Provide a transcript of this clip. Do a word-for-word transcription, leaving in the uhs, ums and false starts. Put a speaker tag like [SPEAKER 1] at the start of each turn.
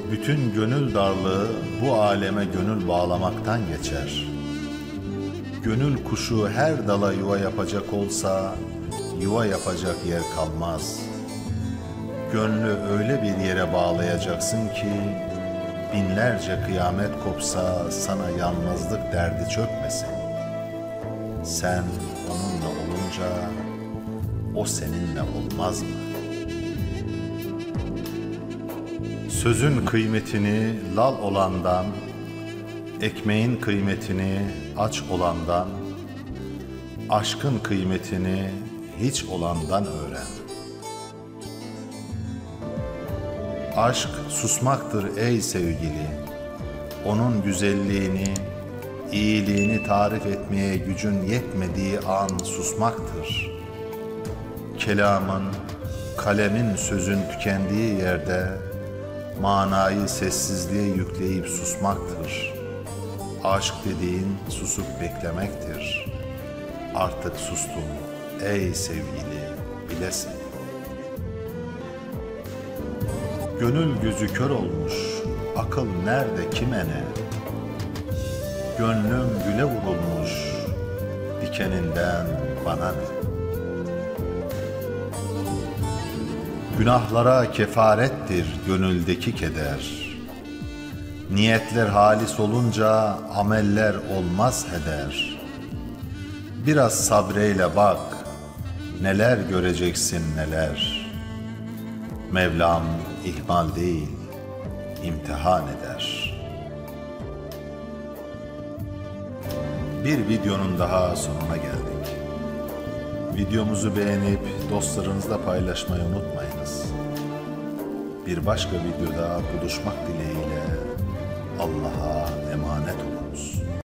[SPEAKER 1] Bütün gönül darlığı bu aleme gönül bağlamaktan geçer. Gönül kuşu her dala yuva yapacak olsa, yuva yapacak yer kalmaz. Gönlü öyle bir yere bağlayacaksın ki, binlerce kıyamet kopsa sana yalnızlık derdi çökmesin. Sen onunla olunca, o seninle olmaz mı? Sözün kıymetini lal olandan, ekmeğin kıymetini aç olandan, aşkın kıymetini hiç olandan öğren. Aşk susmaktır ey sevgili, onun güzelliğini, iyiliğini tarif etmeye gücün yetmediği an susmaktır. Kelamın, kalemin sözün tükendiği yerde, manayı sessizliğe yükleyip susmaktır. Aşk dediğin susup beklemektir. Artık sustum ey sevgili, bilesin. Gönül gözü kör olmuş, akıl nerede kime ne? Gönlüm güle vurulmuş, dikeninden bana ne? Günahlara kefarettir gönüldeki keder. Niyetler halis olunca ameller olmaz heder. Biraz sabreyle bak, neler göreceksin neler. Mevlam ihmal değil, imtihan eder. Bir videonun daha sonuna geldik. Videomuzu beğenip dostlarınızla paylaşmayı unutmayınız. Bir başka videoda buluşmak dileğiyle Allah'a emanet olunuz.